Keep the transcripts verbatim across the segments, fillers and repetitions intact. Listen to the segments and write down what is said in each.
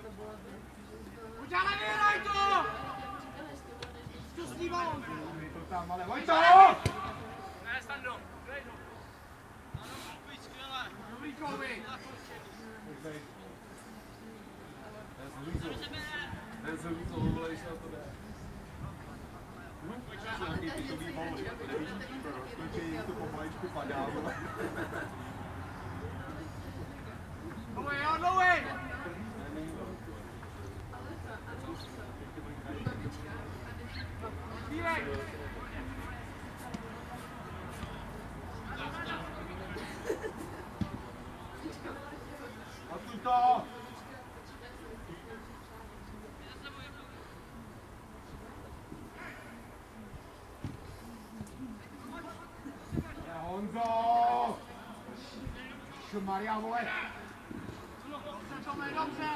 Udělej, vyhraj to! Co s ním balón? To tam, ale Vojto! Ne, Stando, dej to. Ano, pojď, skvěle. Dobrý kovy. Ten se víc ovolejš na to jde. Nějaký pitový bol, nevíš, rozkončí, jim to pomaličku padá, vole. No way, on the way! Odsuň to! Honzo! Maria, vole! Dobře, dobře!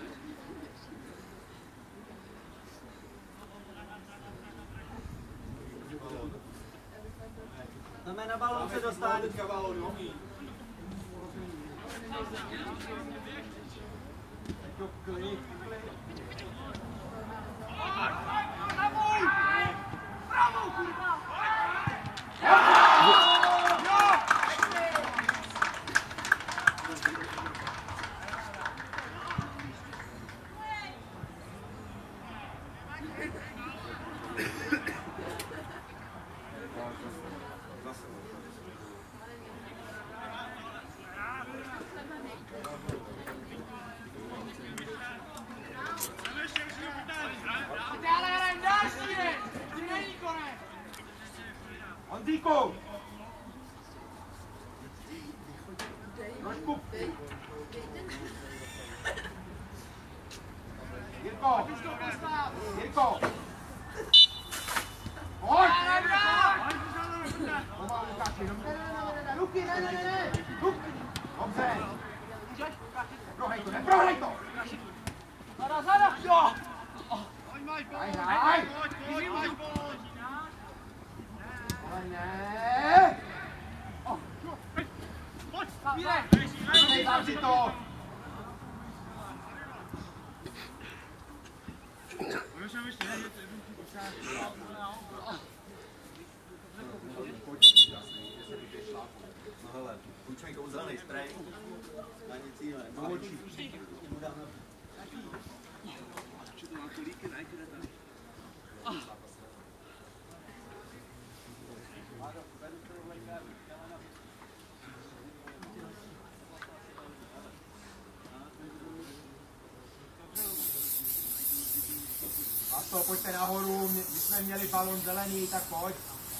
Jdeme na balón se dostat. Teďka balón, jo? Jako klid, klid. Bravuj! Bravuj, kurva! Honzíku! Trošku! Jirko! Jirko! Pojď! Pomalu, Lukáši, ne, ne, ne, ne, Luky, ne, ne, ne, ne, Luky! Dobře! Neprohraj to, neprohraj to! Zada, zada! Jo! Hraj, hraj! Ale ne! Pojď! Dám si to! No hele, půjčme kouzelný sprej. Na nic jiného. Do očí. A to, pojďte nahoru, my jsme měli balon zelený, tak pojď.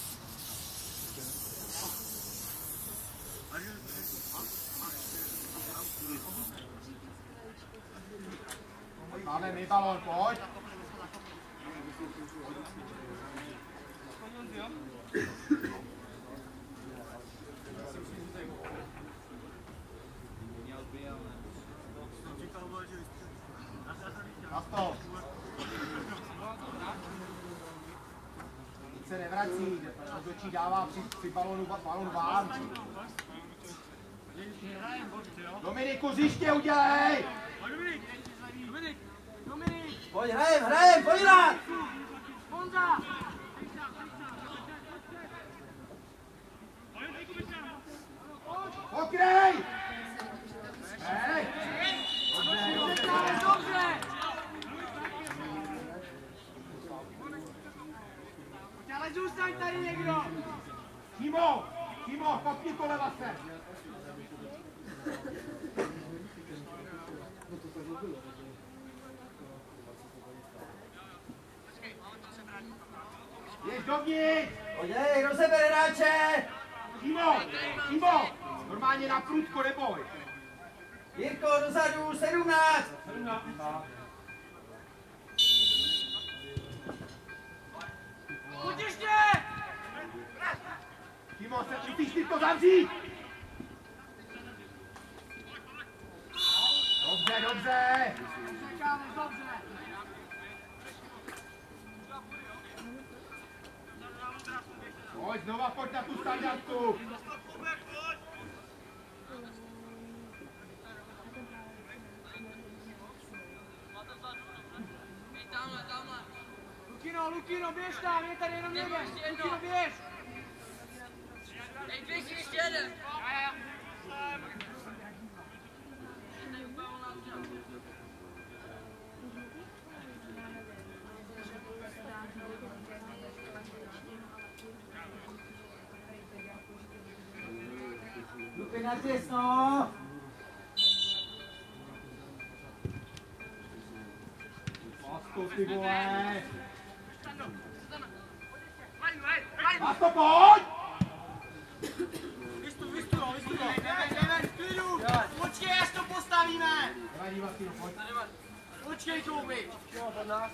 Máme my balon, pojď. Na stop. Nic se nevrací, rozhodčí dává při, při balonu, balon vám. Dominiku, zjiště udělej! Dominik! Dominik! Pojď, hrajem, hrajem, pojď hrát! Honza! Pokrej! Hej! Dobře, Dobře, dobře! Ale zůstaň tady někdo! Timo! Timo, kopni to levase! Jeď dovnitř! Pojďej, rozebere hráče! Timo! Timo! Normálně na prudko, neboj! Jirko, dozadu, sedmnáct! Pojď ještě! Timo, se musíš ty to zavřít! Dobře, dobře! Čekáme, dobře! Pojď, znova pojď na tu standardku! Jo, Lukino, běž tam, je tady jenom jeden. Lukino, běž. Ej, běž, ještě jeden. Luky na těsno! Masku, ty vole! Masko, pojď! Vystup, vystup, vystup. Jdeme, jdeme, v klidu. Počkej, až to postavíme. Nevadí, Vacíno, pojď. Počkej, Kouby. Jo, pod nás.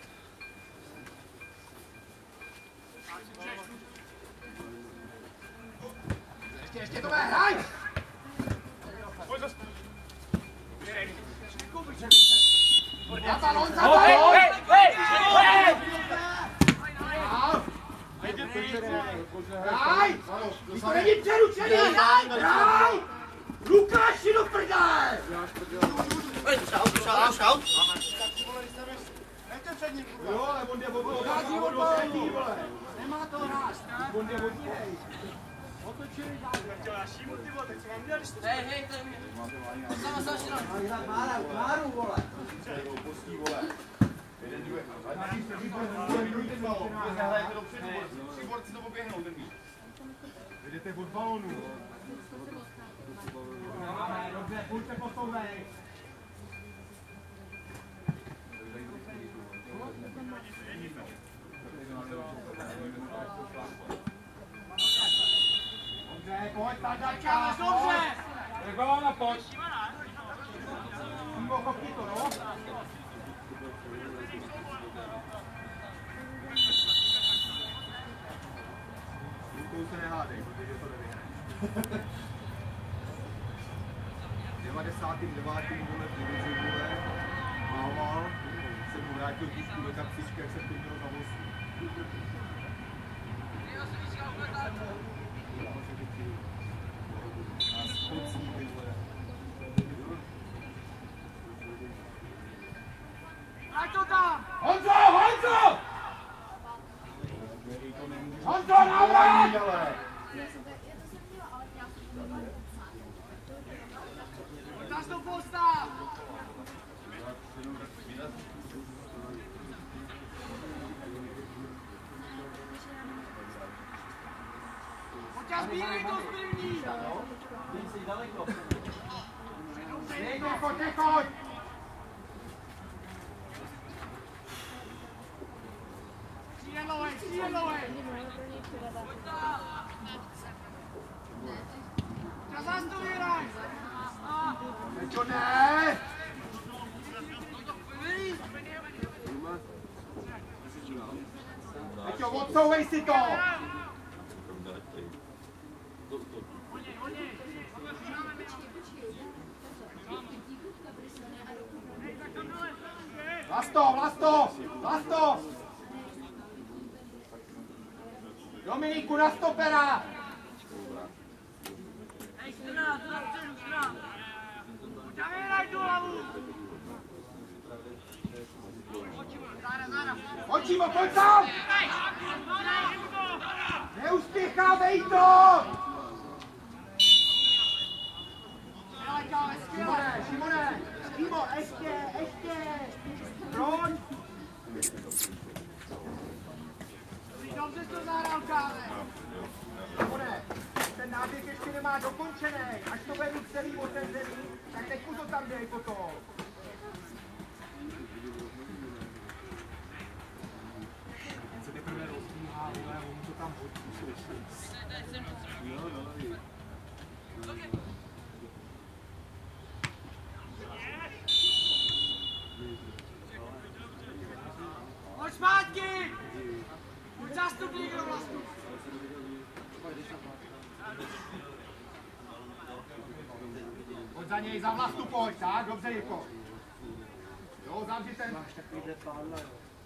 Ještě, ještě to hraj! Pojď zase. Za balón, za balón! Hej, hej, hej! Hraj! Ty to není přeručený! Hraj! Lukáši do prdele! Šaut, šaut, šaut. Jo, ale on jde od odhází od balónu, vole. Nemá to hrát. On jde od něj. Otočili Hej, hej, to je mě. Sama, sama, sama. Máš hrát Mára, Máru, vole. Pustí, vole. Jeden druhý. Tři borci to poběhnou, ten míč. Jdete od balónu. Dobře, půjďte posouvej. Dobře, pojď, tak začáváš, dobře! Tak balóna, pojď. Mimo, kopni to, no. Lukou se nehádej, protože to nevyhne. devadesátým devátým vole v divizi, vole, mával, se mu vrátil kůžku do kapsičky, jak se pěknul za vosu. A spocí, ty vole. Ať to tam! Honzo, Honzo! Honzo, návrat! Zas to postav! Pojď a sbírej to zbylní! Nejde, pojď, nechoď! Střídlovej, střídlovej! A zas to vyhraj! Peťo, ne! Peťo, odsouvej si to! Vlasto, Vlasto, Vlasto! Dominiku, na stopera! Hej, strana, strana, strana. Pojď a vyhraj tu hlavu! Očimo, pojď tam! Neuspěchávej to! Šimone, Šimone! Šimo, ještě, ještě! Proč? Dobře jsi to zahrál, kále! Šimone, ten náběh ještě nemá dokončený. Až to bude mít celý otevřený, tak teď mu to tam děj potom. Ten se teprve rozbíhá, ale on to tam hodí. Jo, jo. Pojď zpátky! Pojď zastupník do vlastu! Pojď za něj, za Vlastu pojď, tak? Dobře, Jirko. Jo, zavři ten. Máš takovýhle pán, jo.